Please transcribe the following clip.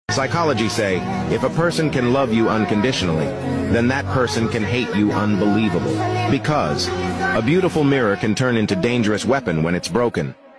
Psychology say, if a person can love you unconditionally, then that person can hate you unbelievably. Because a beautiful mirror can turn into a dangerous weapon when it's broken.